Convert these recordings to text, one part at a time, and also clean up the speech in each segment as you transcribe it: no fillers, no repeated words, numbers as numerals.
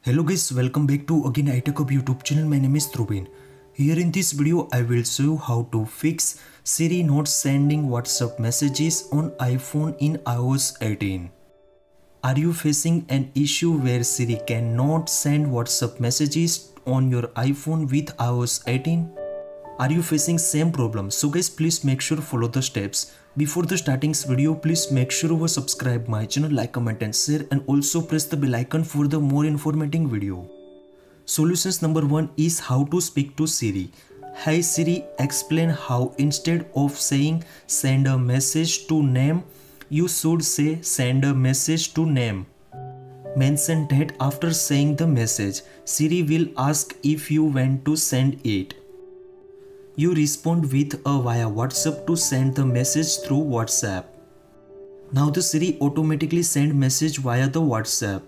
Hello guys, welcome back to again iTechHub YouTube channel. My name is Trubin. Here in this video, I will show you how to fix Siri not sending WhatsApp messages on iPhone in iOS 18. Are you facing an issue where Siri cannot send WhatsApp messages on your iPhone with iOS 18? Are you facing same problem? So guys, please make sure follow the steps. Before the starting this video, please make sure to subscribe my channel, like, comment and share, and also press the bell icon for the more informative video. Solutions number 1 is how to speak to Siri. Hi Siri, explain how instead of saying send a message to name, you should say send a message to name. Mention that after saying the message, Siri will ask if you want to send it. You respond with a via WhatsApp to send the message through WhatsApp. Now the Siri automatically send message via the WhatsApp.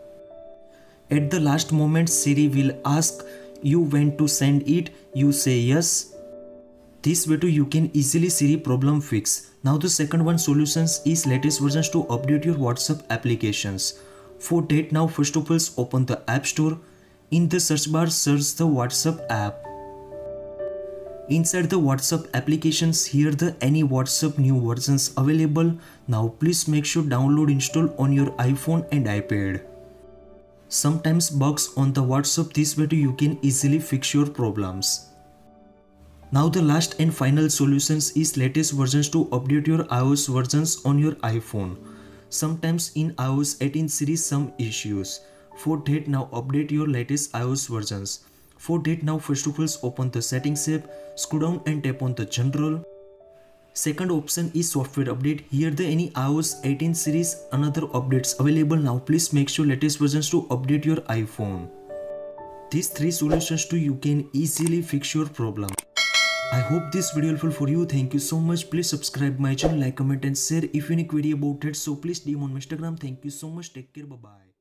At the last moment, Siri will ask you when to send it, you say yes. This way too you can easily Siri problem fix. Now the second one solutions is latest versions to update your WhatsApp applications. For that, now first of all open the App Store. In the search bar search the WhatsApp app. Inside the WhatsApp applications, here the any WhatsApp new versions available. Now please make sure download install on your iPhone and iPad. Sometimes bugs on the WhatsApp, this way too you can easily fix your problems. Now the last and final solutions is latest versions to update your iOS versions on your iPhone. Sometimes in iOS 18 series some issues. For that, now update your latest iOS versions. For that, now first of all open the settings app, scroll down and tap on the general. Second option is software update. Here the any iOS 18 series another updates available. Now please make sure latest versions to update your iPhone. These three solutions too you can easily fix your problem. I hope this video helpful for you. Thank you so much. Please subscribe my channel, like, comment and share if you any query about it. So please DM on my Instagram. Thank you so much. Take care. Bye bye.